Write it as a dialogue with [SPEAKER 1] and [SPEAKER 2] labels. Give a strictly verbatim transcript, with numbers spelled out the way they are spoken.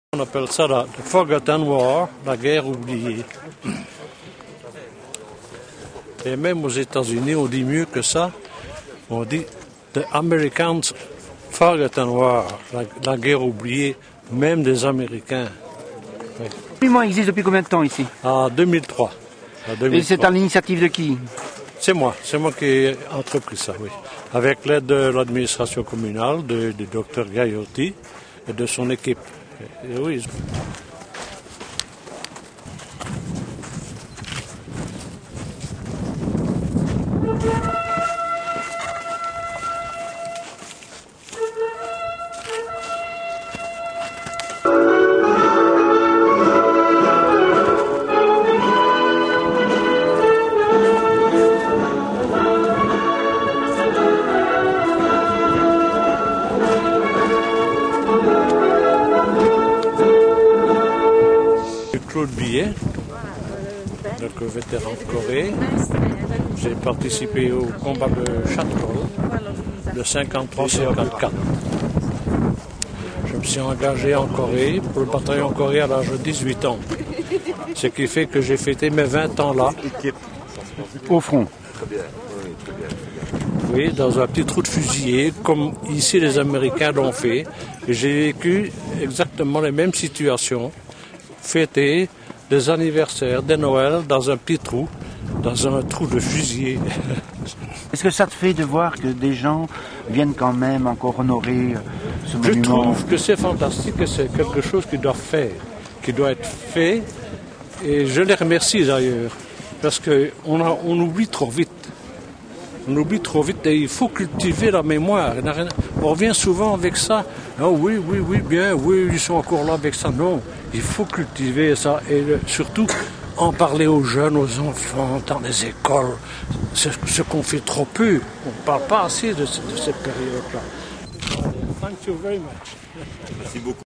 [SPEAKER 1] On appelle ça la the Forgotten War, la guerre oubliée. Et même aux États-Unis, on dit mieux que ça. On dit The Americans Forgotten War, la, la guerre oubliée, même des Américains.
[SPEAKER 2] Oui. Le mouvement existe depuis combien de temps ici?
[SPEAKER 1] En deux mille trois. En deux mille trois.
[SPEAKER 2] Et c'est à l'initiative de qui?
[SPEAKER 1] C'est moi, c'est moi qui ai entrepris ça, oui. Avec l'aide de l'administration communale, du docteur Gaillotti et de son équipe. Et oui. Claude Billet, donc vétéran de Corée. J'ai participé au combat de Châteauroux de cinquante-trois cinquante-quatre. Je me suis engagé en Corée pour le bataillon Corée à l'âge de dix-huit ans. Ce qui fait que j'ai fêté mes vingt ans là.
[SPEAKER 2] Au front.
[SPEAKER 1] Oui, dans un petit trou de fusillé, comme ici les Américains l'ont fait. Et j'ai vécu exactement les mêmes situations. Fêter des anniversaires, des Noëls dans un petit trou, dans un trou de fusillé.
[SPEAKER 2] Est-ce que ça te fait de voir que des gens viennent quand même encore honorer ce monument?
[SPEAKER 1] Je trouve que c'est fantastique et c'est quelque chose qui doit faire, qui doit être fait. Et je les remercie d'ailleurs, parce qu'on on oublie trop vite. On oublie trop vite et il faut cultiver la mémoire. On revient souvent avec ça. Ah oui, oui, oui, bien, oui, ils sont encore là avec ça. Non, il faut cultiver ça et surtout en parler aux jeunes, aux enfants, dans les écoles. C'est ce qu'on fait trop peu. On ne parle pas assez de, de cette période-là. Thank you very much.
[SPEAKER 3] Merci beaucoup.